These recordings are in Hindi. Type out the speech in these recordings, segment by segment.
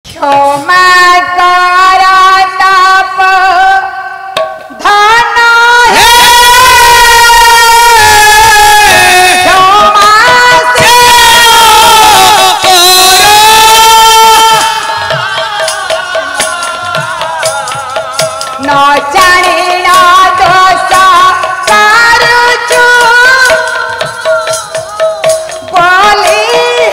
क्षमा कर ताप धन हे क्षमा से न जाने ना दोष करुछु बोली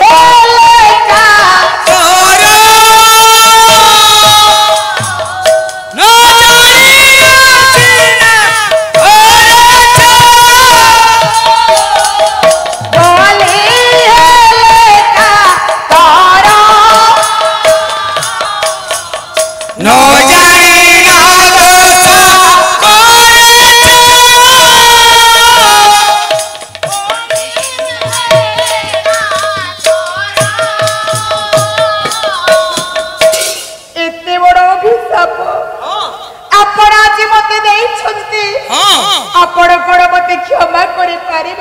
क्षमा कर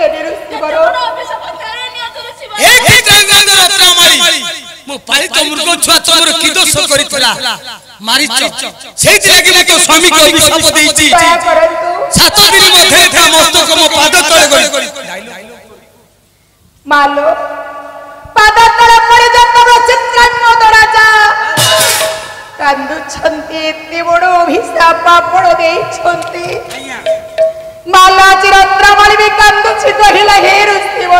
स्वामी को अभिशाप देइछि 7 दिन मध्ये था मस्तक मो पाद तळे गई मालो पाद तळे परि जतब चित्रन राजा कांदु छंती एते बडो अभिशाप आपण देइछंती माला चिरंद्रमणि भी कांदु छि कहिला हे ऋषिवर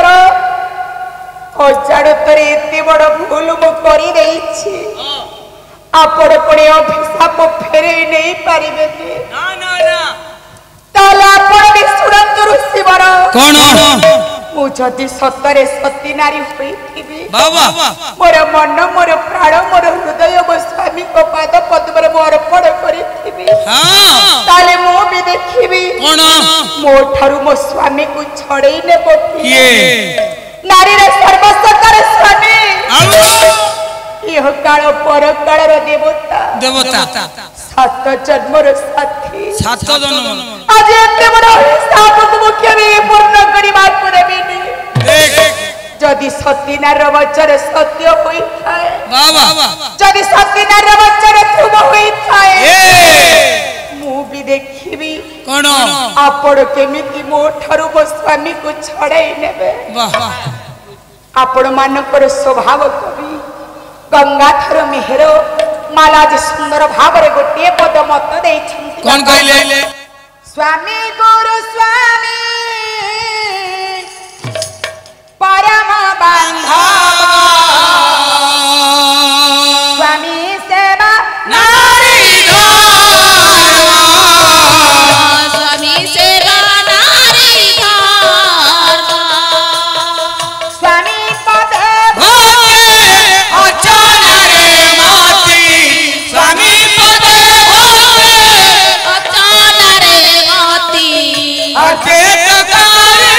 अजाड़ तरे एते बड़ भूल मु करि देइछि आपण पड़े अभिशाप फेरे नहीं पारिबे ना ना ना ताला आपण भी सुरंत ऋषिवर कोन मु जदि सतरे सती नारी होइथिबी बाबा मोर मन मोर प्राण मोर हृदय मो स्वामी को पाद पद्म रे मोर अर्पण करिथिबी हां ताले मो भी देखिबी कोन मो थारु मो स्वामी को छड़ेई नेबो किए नारी रे सर्वस्व करे स्वामी यह काल पर काल रे देवता देवता 7 जन्मर साथी 7 जन्म आज एते बड़ हिसाब को मुख्य भी पूर्ण करी बात को देबी देख जदि सतीनार वचन सत्य होई थाए बाबा जदि सतीनार वचन ध्रुव होई थाए मु भी देखिबी कोन आपण केमिति मो ठारु मो स्वामी को छड़ाई नेबे वाह आपण मानकर स्वभाव कवि गंगाधर मेहर मालाज सुंदर भाव रे गोटे पद मत देइछन कोन कहले स्वामी गुरु स्वामी परम बंधु स्वामी सेवा नारी धर्म स्वामी सेवा नारी धर्म स्वामी पद भोगे अचल रे मोती स्वामी पद भोगे अचल रे मोती अकेत करे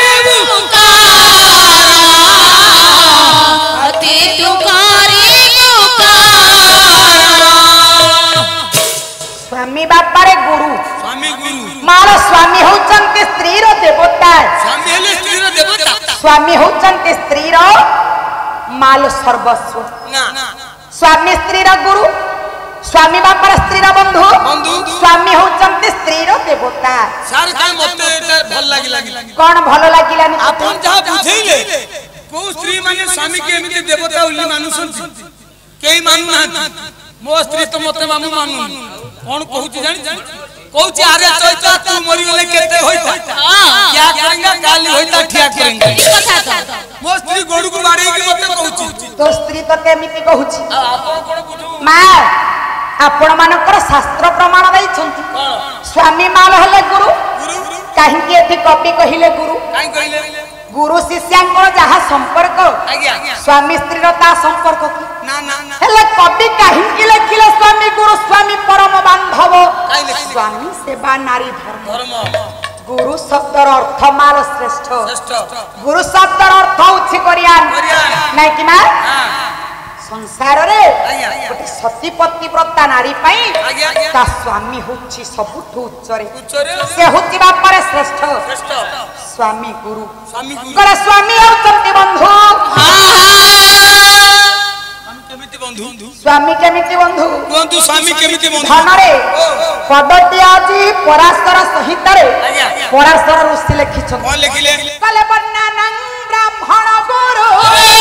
स्वामी बापा रे गुरु मार स्वामी होचंती स्त्री रो देवता स्वामी हेले स्त्री रो देवता स्वामी होचंती स्त्री रो माल सर्वस्व ना स्वामी स्त्री रो गुरु स्वामी बापा रे स्त्री रो बंधु स्वामी होचंती स्त्री रो देवता सार का मते भल लागिला कोन भल लागिला आपन जा बुझैले को स्त्री माने स्वामी के एमिति देवता उल्ली मानुसन केई मानु ना मो स्त्री तो मते मामू मानु कोन कहूची जानि कहूची अरे चैता तू मरि गेले केते होइता क्या करेंगे काली होइता ठिया करेंगे कथा तो मो स्त्री गोडू को मारे के मते कहूची तो स्त्री तो केमिति कहूची आपन कोन बुझू मां आपण मानकर शास्त्र प्रमाण दै छंती स्वामी माल हले गुरु काहे कि एथि कवि कहिले गुरु काहे कहिले गुरु शिष्यांकर जहा संपर्क स्वामी स्त्री ता संपर्क ना ना हेले कवि काहे कि लिखिले स्वामी गुरु स्वामी परम बांधव स्वामी सेवा नारी धर्म गुरु शब्दर अर्थ माल श्रेष्ठ गुरु शब्दर अर्थ उछि करियान नै कि मां संसार रे गोटे सतीपति व्रता नारी पई ता स्वामी होछि सबुठु उच्चरे से होछि बापरे श्रेष्ठ स्वामी गुरु करे स्वामी होचंती बंधु हम केमिति स्वामी केमिति बंधु बंधु स्वामी केमिति बंधु धनरे पदटी आजी पराशर सहित रे पराशर ऋषि लिखि छ कोन लिखिले कले बन्नानं ब्राह्मण गुरु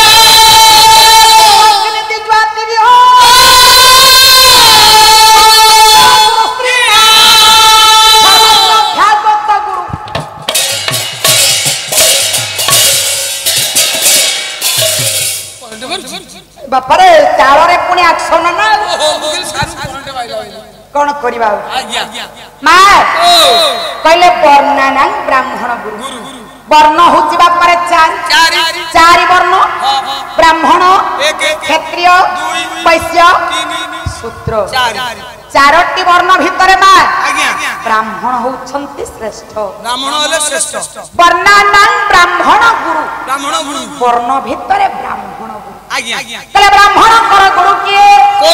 अग्नि ज्वाति विहो बापरे चावरे पुणी एक्शन ना कौन करबा मां कहले वर्णानां ब्राह्मण गुरु वर्ण होची बापरे चारि वर्ण ब्राह्मण क्षत्रिय वैश्य शूद्र चारोटी वर्ण भितरे मां ब्राह्मण होछंती श्रेष्ठ ब्राह्मण होले श्रेष्ठ वर्णानां ब्राह्मण गुरु वर्ण भितरे ब्राह्मण गुरु तले ब्राह्मण कर गुरु किए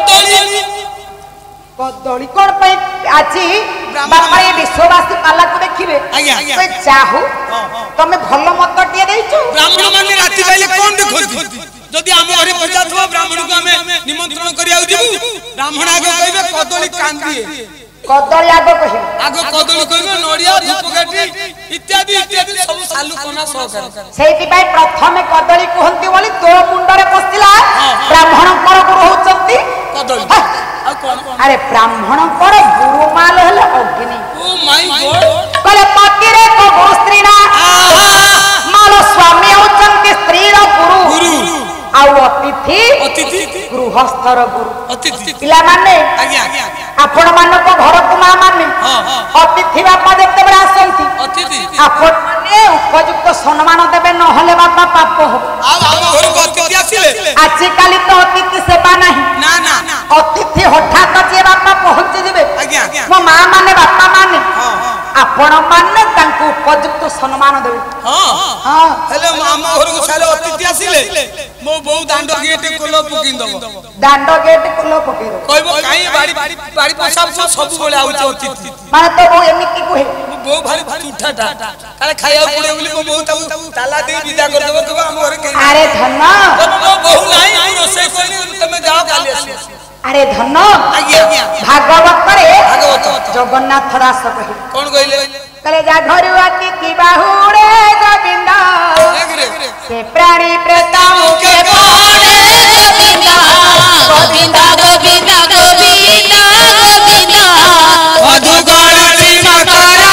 कदली कोन पे आछि बापारे विश्ववासी पाला को देखिबे तो चाहू तमे भलो मत टिए देइछु ब्राह्मण माने राति पहिले कोन देखो जदि हम घरे पूजा थवा ब्राह्मण को हमें निमंत्रण करिया दिबु ब्राह्मण आगे कहबे कदली कांदिए कदली आगो कहबे नडिया धूपकाठी इत्यादि इत्यादि सब सालू कोना सहकार सेति भाई प्रथमे कदली कहंती बोली तो मुंडरे पसिला ब्राह्मण कर गुरु होचंती कदली अरे ब्राह्मण कर गुरु माल हले अग्नि ओ माय गॉड कहले पतिरे को गुरु स्त्री ना माल स्वामी होचंती स्त्री रो गुरु आउ अतिथि गृहस्थर गुरु अतिथि पिला माने आपण मानको घर को मां माने अतिथि बापा देखते बड़ा आसंती अतिथि आपण माने उपयुक्त सम्मान देबे न हले बापा पाप हो आ हम घर को अतिथि आसीले आज काली तो अतिथि सेवा नहीं ना ना अतिथि हठात जे बापा पहुंची दिबे मो मां माने बापा माने आपण माने तांको उपयुक्त सम्मान देबे हां हेले हम घर को साले अतिथि आसीले मो बहु दांड गेट कोलो पकिन दबो दांड गेट कोलो पके कहबो काई बाड़ी पसाब सब बोले आउछ अतिथि माने तो वो एमिति कुहे बहु भारी झूठाटा काले खाया पड़े बोली मो बहु ताला दे विदा कर देबो कहबो हम घर के अरे धन मो बहु नाही रोसे कोनी तमे जाओ काली आसी अरे धन भागवत रे जगन्नाथ दास कहि कोन कहिले कले जा घरु अतिथि बाहुरे गोविंद से प्राणी प्रेत मुखे पड़े गोविंद गोविंद गोविंद गोविंद मधु गणती मकरा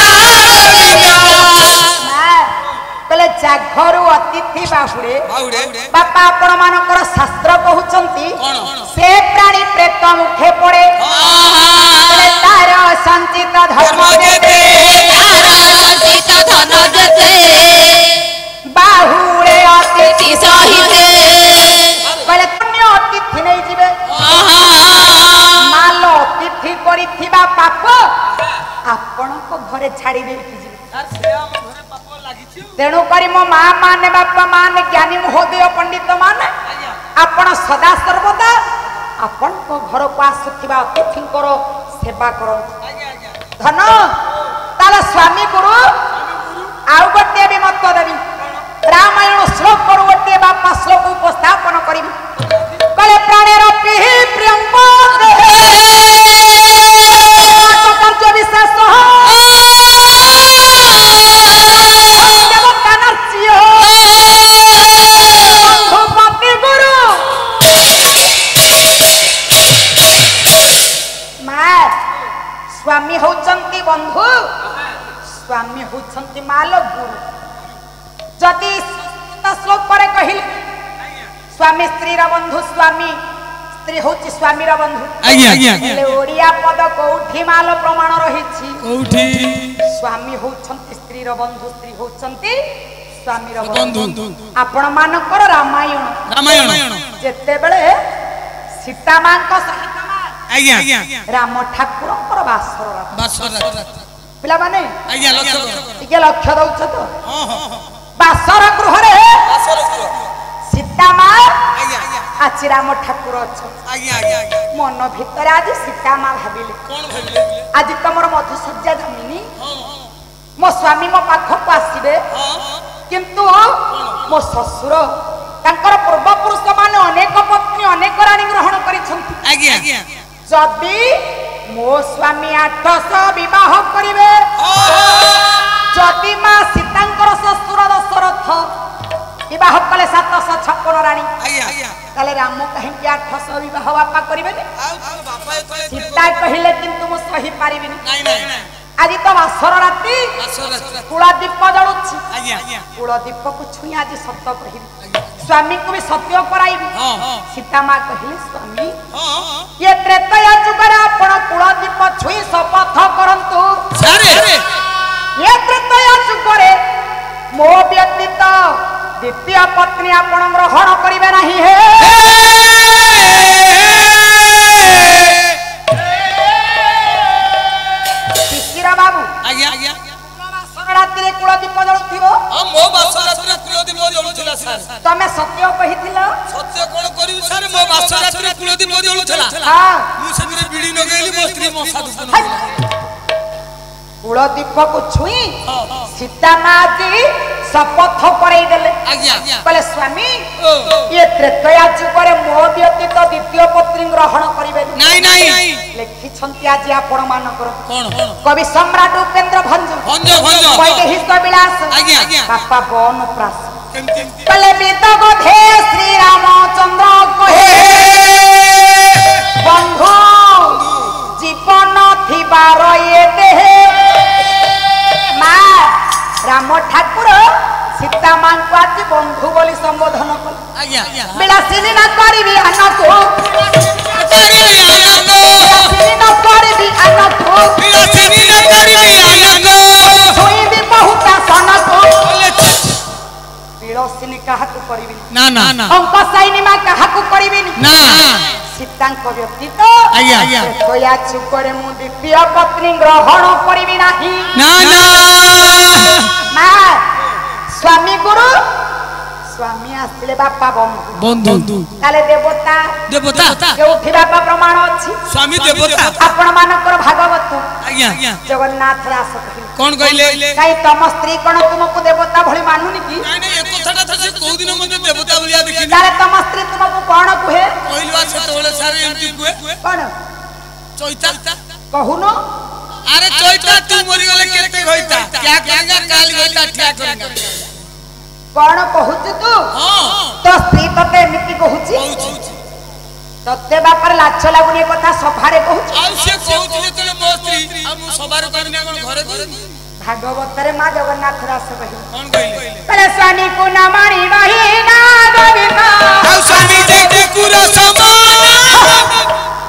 कले जा घरु अतिथि बाहुरे बापा आपण मानकर शास्त्र कहउचंती से प्राणी प्रेत मुखे पड़े तार संचित धर्म देते बाहुरे अतिथि सहिते कहले पुण्य अतिथि नहीं जिवे माल अतिथि करिथिबा पाप आपण को घरे छाड़ी दे जिवे तेणु करी मो मां माने बापा माने ज्ञानी महोदय पंडित माने आपण सदा सर्वदा आपण को घर को आसुथिबा अतिथि करो सेवा करो धन ताला स्वामी गुरु आउ गोटे भी मत देवी रामायण श्लोक पर गोटे बापा श्लोक उपस्थापन करी कले प्राणेर प्रियंक कार्य विशेष गुरु मां स्वामी होचंती बंधु स्वामी होचंती माल गुरु जदि श्लोक पर कहिल स्वामी स्त्री रा बंधु स्वामी स्त्री होची स्वामी रा बंधु ले ओडिया पद कोठी माल प्रमाण रहिछि कोठी स्वामी होचंती स्त्री रा बंधु स्त्री होचंती स्वामी रा बंधु आपण मानकर रामायण जेते बेले सीता मां को सहित राम ठाकुर बासर पिला माने लक्ष्य दउछ तो बासर गृह रे सीता मां आछि राम ठाकुर छ मन भीतर आज सीता मां भाबिले आज तमर मधुसज्जा जमिनी मो स्वामी मो पाख को आसीबे किंतु मो ससुर तांकर पूर्व पुरुष माने अनेक पत्नी अनेक रानी ग्रहण करिसंती आज्ञा जदि मो स्वामी 800 विवाह करिवे जदि मां सीतांकर ससुर दशरथ विवाह कले 756 रानी ताले राम कहीं 800 विवाह बापा करिवे सीता कहिले किंतु मु सही पारिबिनी नहीं आज तो वासर राती कुलदीप जलुछि कुलदीप को छुई आज सत्य कहिबी स्वामी को भी सत्य कराइबी सीता मां कहिले स्वामी ये त्रेतया जुगर आपण कुलदीप छुई शपथ करंतु ये त्रेतया जुगरे मो व्यतीत द्वितीय पत्नी आपण ग्रहण करिवे नाही हे बाबू आज्ञा रात्रि कुलदीप जलुथिबो मो बास रात्रि कुलदीप जलुथिला सर तमे सत्य कहिथिला सत्य कोन करिवि सर मो बास रात्रि कुलदीप जलुथिला हां मु सेमरे बिडी नगेली मो स्त्री मसा दुपन कुलदीप को छुई सीता मां जी शपथ करई देले आज्ञा कहले स्वामी ये त्रेतया जुगरे मो व्यतीत द्वितीय पत्नी ग्रहण करिवे नहीं लेखि छंती आज आपण मानकर कोन कवि सम्राट उपेंद्र भंज वैदेही विलास आज्ञा बापा बन प्रास केमती कहले वेद गोधे श्री रामचंद्र कहे बंधु जीवन थिबार ये देह मां राम ठाकुर सीता मां को आज बंधु बोली संबोधन कल आज्ञा बिलासिनी ना करिवि अनको बिलासिनी ना करिवि अनको बिलासिनी ना करिवि अनको छुईबि बहुत सनको बिलासिनी काहा को करिवि ना अंक साइनी मां काहा को करिवि ना सीतांक व्यतीत आज्ञा तोया चुकरे मु द्वितीय पत्नी ग्रहण करिवि नाही ना मां स्वामी गुरु स्वामी आस्तिले बापा बंधु ताले देवता केउठी बापा प्रमाण अछि स्वामी देवता आपण मानकर भागवत आज्ञा जगन्नाथ रास कहि कोन कहले काई तम स्त्री कोन तुमको देवता भली मानुनी की नहीं एक कथाटा था से को दिन मते देवता बलिया देखिनी ताले तम स्त्री तुमको कोन कुहे कहलवा सेतोले सारे एमती कुहे कोन चैता कहूनो अरे चैता तू मरि गले केते होइता क्या करेंगा काल होइता क्या करेंगा कोन कहूछ तू हां तो स्त्री तते एमिति कहूची तते बापर लाच लागुनी कथा सभारे कहूछ आ से कहूछ जे तले मो स्त्री आ मु सभारे करनी कोन घरे करनी भागवत रे मां जगन्नाथ रास कहि कोन कहले पले स्वामी को न मारी वही ना गोविंद आ स्वामी जे कुरा समान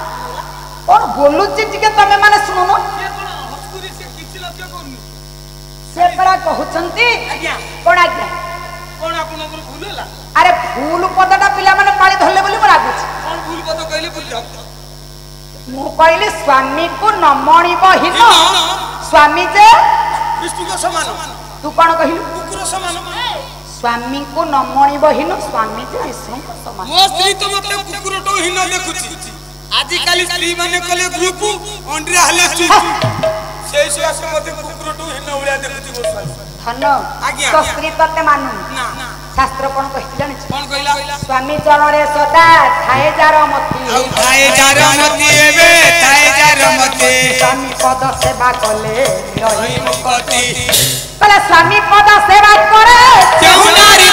और बोलू चिज के तमे माने सुनो न हस्कुरी से किछि लक्ष्य करनी से पड़ा कहउचंती आज्ञा कोन आज्ञा कोन आपन भूल होला अरे फूल पदटा पिला माने पाली धरले बोली मोर आगुछ कोन भूल पद कहले बुझ मु कहली स्वामी को न मणिब हिन स्वामी जे विष्णु को समान तू कोन कहिलु कुकुर समान स्वामी को न मणिब हिन स्वामी जे विष्णु को समान मो स्त्री तो मते कुकुर तो हिन देखुची आजि काली स्त्री माने कले ग्रुप अंडरा हले चुचु सेई से आसे मते कुकुर तो हिन उलिया देखुची मो स्वामी धन आज्ञा तो स्त्री तते मानु ना शास्त्र कोन कहि जानि कोन कहला स्वामी चरणरे सदा थाए जार मती औ थाए जार मती एबे थाए जार मती स्वामी पद सेवा कले रही मुक्ति कहले स्वामी पद सेवा करे जेउ नारी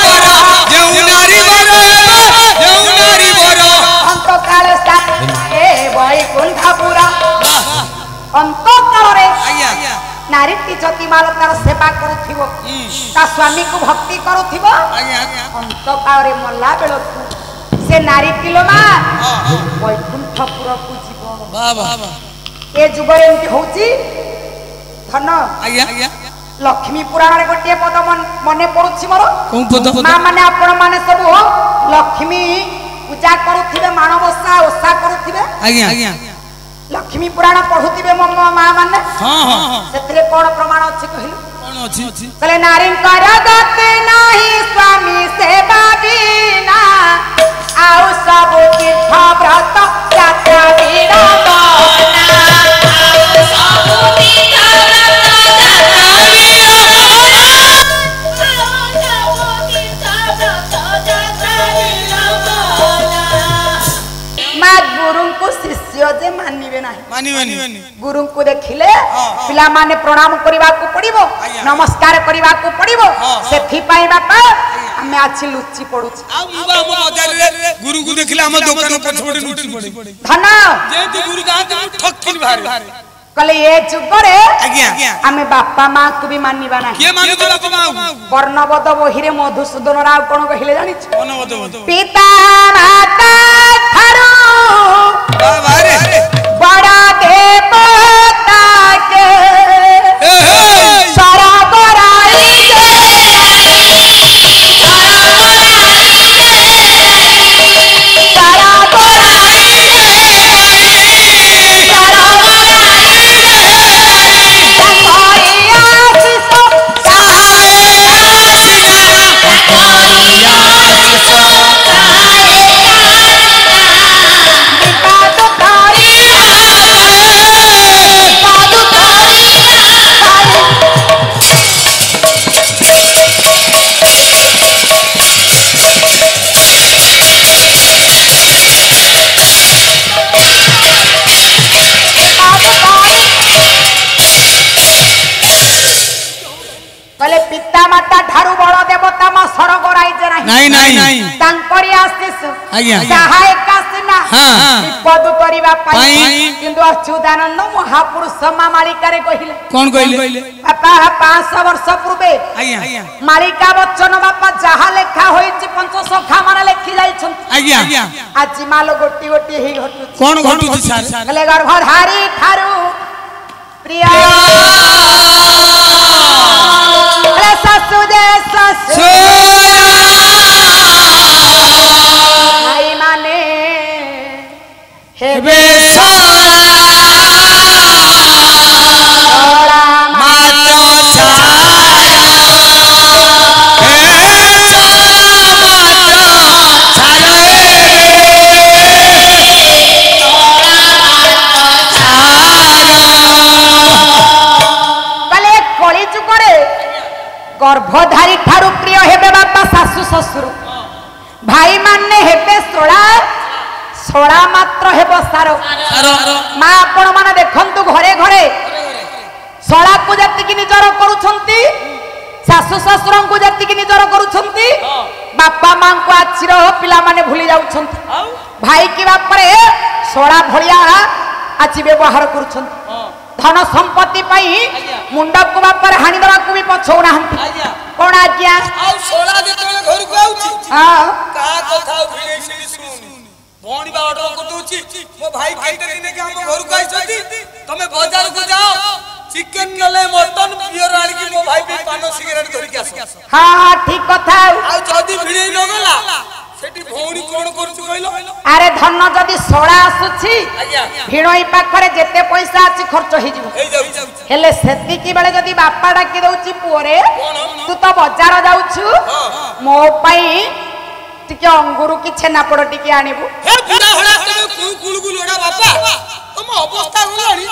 बर अंत काल साथे वैकुंठपुरा अंत काल रे आज्ञा नारी जति माल तार सेवा करुथिबो ता स्वामी को भक्ति करुथिबो आज्ञा अंत काल रे मल्ला बेलो से नारी किलो मा वैकुंठपुरा को जीव बाबा ए जुगर एमती होची धन आज्ञा लक्ष्मी पुराण रे गोटे पद मने पड़ुछि मोर कोन पद मां माने आपण माने सब लक्ष्मी पूजा करुथिबे मानवसा ओसा करुथिबे आज्ञा लक्ष्मी पुराण पढुथिबे मो मां माने हां सेतरे कोन प्रमाण अछि कहिलु कोन अछि कहले नारी कर गते नाही स्वामी सेवा बिना आउ सब तीर्थ व्रत यात्रा बिना झियो जे मानिबे नाही मानिबेनी गुरु को देखिले पिला माने प्रणाम करबा को पड़िबो नमस्कार करबा को पड़िबो सेथि पाई बापा हमें आछि लुच्ची पडुछ आ मुबा हम बाजार रे गुरु को देखिले हम दुकान पछपड़े लुच्ची पड़े धन जे गुरु गाते ठक्किन भारे कले ये जुगरे आमे बापा मां को भी मानिबा नाही के मानि तो बापा मां वर्णबोध बहिरे मधुसूदन राव कोन कहिले जानि वर्णबोध पिता माता थारो बाबा रे बड़ा देवता के सारा बराई नहीं तांकरी आशीष आज्ञा सहायक आसीना विपद करिबा पाई किंतु अच्युतानंद महापुरुष मालिका रे कहिले कोन कहिले बापा 500 वर्ष पूर्वे आज्ञा मालिका वचन बापा जहा लेखा होईची पंच सखा माने लेखि जाई छन आज्ञा आज मालो गोटी गोटी हे घटु कोन घटु सर गले गर्भधारी थारू प्रिया रे ससु दे ससु भाई माने हेबे गर्भधारी ठारू प्रिय हेबे बापा सासु ससुर भाई माने हेबे सोळा सोळा मात्र हेबो सारो मां आपण माने देखंतु घरे घरे सोळा को जति कि निजर करूछंती सासु ससुर को जति कि निजर करूछंती बापा मां को आचिर पिला माने भूली जाउछंती भाई की बाप रे सोळा भलिया आछि व्यवहार करूछंती धन संपत्ति पाई मुंडा को बापर हानि दवा को भी पछौ नाहंती कोन आज्ञा आ सोला जेतले घर को आउची हां का कथा भिड़े से सुन भोणी बा ऑर्डर कर दोची मो भाई कईटा दिन के हम घर को आइछती तमे बाजार को जाओ चिकन नले मटन पियर आनी की मो भाई भी पान सिगरेट धरि के आसो हां ठीक कथा आ जदी भिड़े न गला सेठी भोणी कोन करछु कहलो अरे धन जदी सोळा आसुछि भिणोई पाखरे जेते पैसा अछि खर्च होई जिवो हे जाउ हेले सेति की बेले जदी बापा डाकी दउछि पुओरे तू तो बाजार जाउछु मो पई टिके अंगुरु की छेनापोड़ टिके आनिबु हे बुढ़ा हड़ा तमे कुलकुल ओडा बापा तुम अवस्था होलानी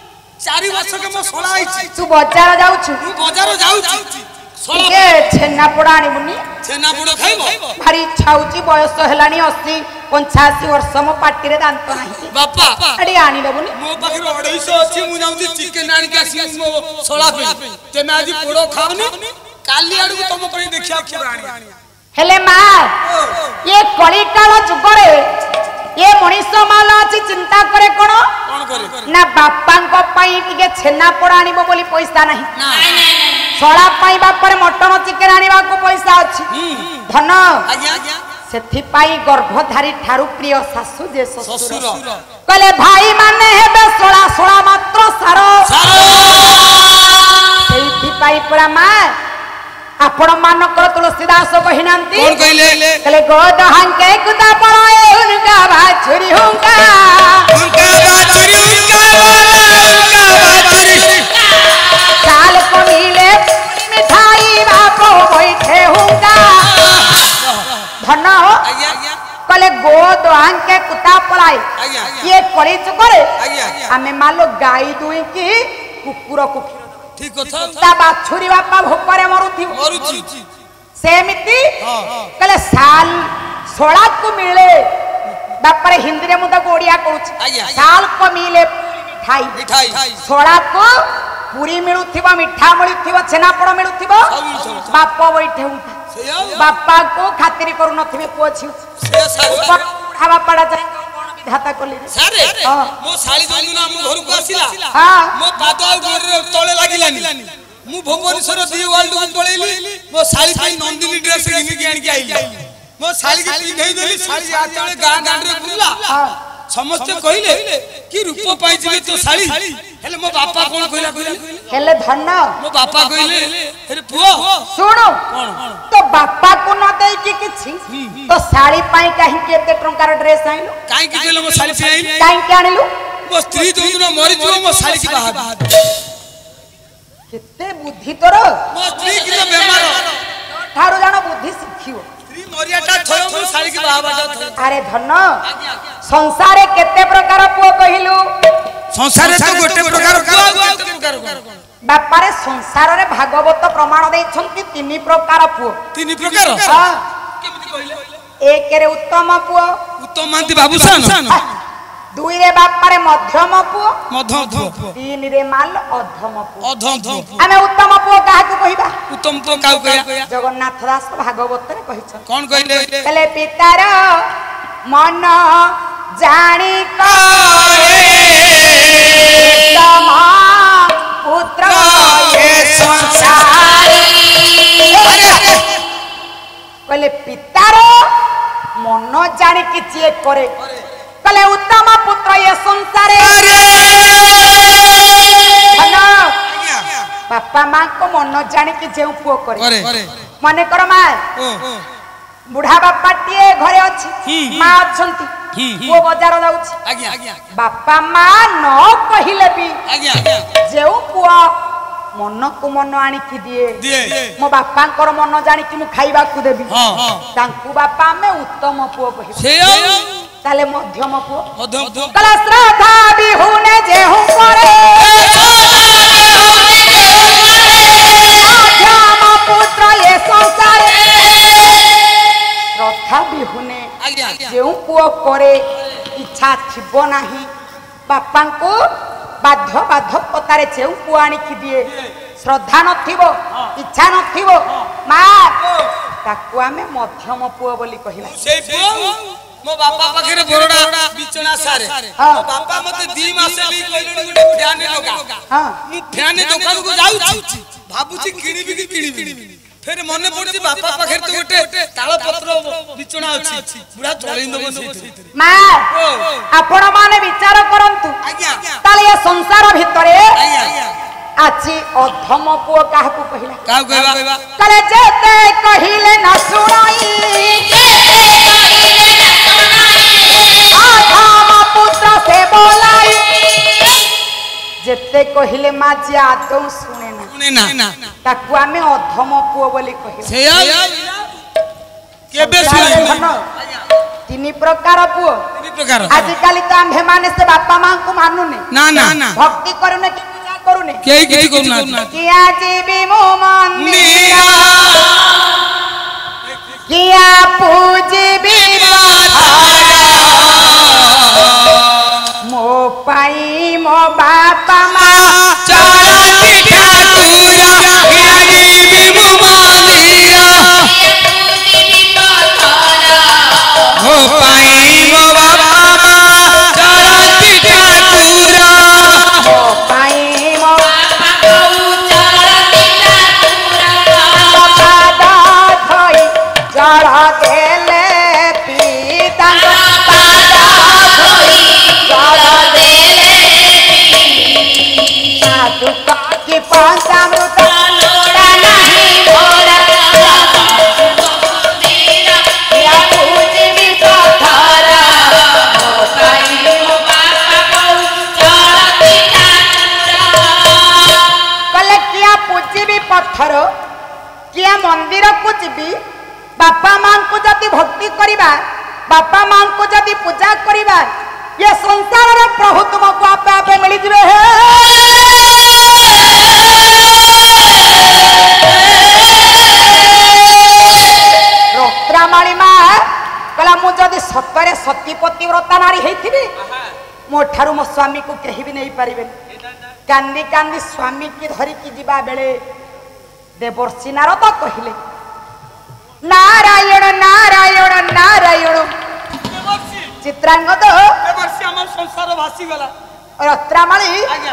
4 वर्ष के मो सोळा आइछि तू बाजार जाउछु तू बाजार जाउछि सोळा छेनापोड़ आनिबुनी छेनापोड़ खाइबो भारी इच्छा होची बयस हेलानी 80 85 वर्ष मो पाटी रे दांत नाही बापा अडी आनी दबुनी मो पाखरे 250 अछि मु जाउछि चिकन आनी के आसी मो सोळा पे तेमे आज पोड़ो खावनी काली आडू तुम पई देखिया पुराणी हेले मा ये कली काल जुगरे ये मनीष माल अछि चिंता करे कोन करे ना बापा को पई टिके छेनापोड़ आनिबो बोली पैसा नाही सोळा पाई बापर मटन चिकन आनिबा को पैसा अछि धन आज्ञा सेथि पाई गर्भधारी ठारू प्रिय सासु जे ससुर कहले भाई माने हेबे सोळा सोळा मात्र सारो सेथि पाई परा मा आपण मानकर तुलसीदास कहिनांती कोन कहले गोद हंके कुदा पड़े उनका बाछुरी हुंका बाछुरी उनका बाछुरी काल को मिले मिठाई बापो बैठे हुंका धन कले गोद हंके कुदा पड़ाई ये करी चुकरे हमें मालो गाई दुई की कुकुर कुकुर ठीक कथा ता बाछुरी बापा भोकरे मरुथि सेमिति कले साल सोळा को मिले बापा रे हिंदी रे मुदा गोड़िया कहूची साल को मिले मिठाई सोड़ा को पूरी मिलुथिबो मिठा मिलुथिबो छेनापड़ मिलुथिबो बापा बैठे बापा को खातिर करू नथिबे पुओ छी बुढ़ा बापाडा जाय कोन विधाता कोली सारे मो साली जोंदुना मो घर को आसिला हां मो पाद गोरे तळे लागिलानी मु भुवनेश्वर दी वर्ल्ड को पळेली मो साली पई नंदिनी ड्रेस घिनि के आनी के आइली मो साली के पिन्है देली साली आतळे गां गां रे बुल्ला समस्त कहिले कि रूप पाई जिवे तो साली हेले मो बापा कोन कहिला हेले धन्न मो बापा कहिले अरे पुओ सुनो तो बापा को न देई कि किछि तो साली पाई काहे केते टंकार ड्रेस आइलो काहे कि कहलो मो साली पे आइलो काहे के आनिलु मो स्त्री जोंदुना मरि जिवो मो साली की बाहा केते बुद्धि तोर मो स्त्री की तो बेमार थारो जानो बुद्धि सिखियो अरे धन संसारे केते प्रकार पुओ कहिलु संसारे तो गोटे प्रकार पुओ बापा रे संसार रे भागवत प्रमाण देछंती तीन प्रकार पुओ तीन प्रकार हां केमिति कहिले एक रे उत्तम पुओ उत्तम मानती बाबूसान दुई रे बापा रे मध्यम पुओ तीन रे माल अधम पुओ आमे उत्तम पुओ काहा को कहिबा उत्तम पुओ काउ कहिया जगन्नाथ दास भागवत रे कहिछ कोन कहिले कहले पितार मन जानी करे तम पुत्र ये संसार कहले पितार मन जानी कि जे करे कले उत्तम पुत्र ये संसारे बापा मां को मन जानी कि जे पुओ करे मने कर मां बुढ़ा बापा टिए घरे अछि मां अछंती पुओ बाजार जाउछि बापा मां न कहिले भी जे पुओ मन को मन आनी कि दिए मो बापा कर मन जानी कि मु खाइबा को देबी तांकु बापा में उत्तम पुओ कहि ताले मध्यम पुओ कला श्रद्धा बिहुने जेहु करे मध्यम पुत्र ये संसारे श्रद्धा बिहुने जेहु पुओ करे इच्छा थिबो नाही बापा को बाध्य बाधकतारे जेहु पुओ आनी कि दिए श्रद्धा नथिबो इच्छा नथिबो मां ताकु आमे मध्यम पुओ बोली कहिला से पुओ मो बापा पाखरे बरोडा बिचना सारे मो बापा मते 2 मास भी कइलनी गुटे फैन लगा हां मु फैन दुकान को जाउची भाबुची किनिबी फेर मने पड़ची बापा पाखरे तो गुटे ताळ पत्र बिचना अछि बुढा चळिन दबो सेठी मां आपण माने विचार करंतु ताले ये संसार भितरे आछि अधम पुओ काहा को कहिला का कहबा करे जेते कहिले न सुनाई अधम पुत्र से बोलाई जेते कहिले माजी आदौ सुने ना ताकु आमे अधम पुओ बोली कहिला से केबे सुने तीन प्रकार पुओ तीन प्रकार आज काली तो आम्भे माने से बापा मां को मानुने ना भक्ति करूने कि पूजा करूने केई किछि करूना किया जीवी मो मंदिर किया पूजबी मो पाई मो बापा मां चरती ठाकुरा किया जीवी मो मंदिर मो पाई मो बापा मां चरती ठाकुरा मो पाई मो बापा को चरती ठाकुरा पादा धोई जड़ देले पीता पादा धोई जड़ देले साधु की पंचामृत लोड़ा नहीं भोरा या पूजबी पत्थरा मो पाई मो बापा को चरती ठाकुरा कले किया पूजबी पत्थर किया मंदिर को जीवी बापा मां को जति भक्ति करिबा बापा मां को जति पूजा करिबा ये संसार रे प्रभु तुमको आपे आपे मिली जिवे रोत्रामाली मां कला मु जदी सतरे सतीपति मो ठारू मो स्वामी को कहीं भी नहीं पारे कांदी कांदी स्वामी की धरिकी जीवा बेले देवर्षि नारद कहले नारायण नारायण नारायण चित्रांगद देवर्षि हमर संसार भासी गला रत्रामणि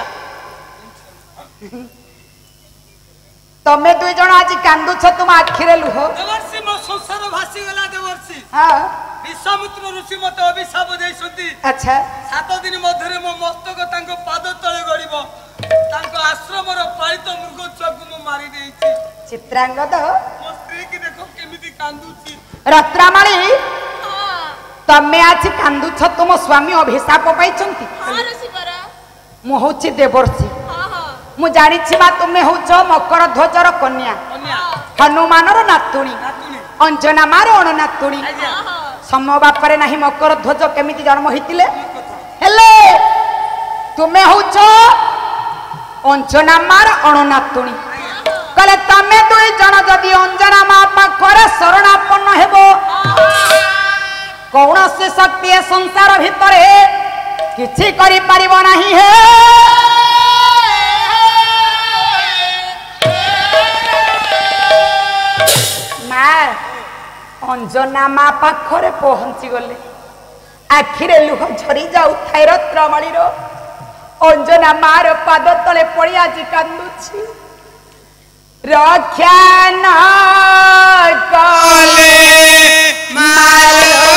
तमे दुई जण आज कांदु छ तुम आखिरे लुह देवर्षि मो संसार भासी गला देवर्षि हां विश्वामित्र ऋषि मते अभिशाप देइसथि अच्छा 7 दिन मध्यरे मो मस्तक तांको पाद तळे गड़िबो तांको आश्रम रो पालित मृग छकु मो मारी देइछि चित्रांगद मो स्त्री की देखो केमिति कांदुछि रत्रामणि तमे आज कांदु छ तुम स्वामी अभिशाप पाइछंती हां ऋषिवर मु होछि देवर्षि हां हां मु जानि छि मा तुमे होछ मकर ध्वजर कन्या हनुमानर नातुणी अंजना मार अणनातुणी समय बापरे नाही मकर ध्वज केमिति जन्म हितिले हेले तुमे होछ अंजना मार अणनातुणी कले तमे दुई जन जदि अंजना मा पाखरे शरणापन्न हेबो कौन से शक्ति संसार भितर किछि करि परिबो नाही हे अंजना मा पाखरे पहुंची गले आखिरे लुह झरी जाऊ थाई रत्रमणिर अंजना मार पाद तले पड़ी आज कांदुछि रक्षा न कले मार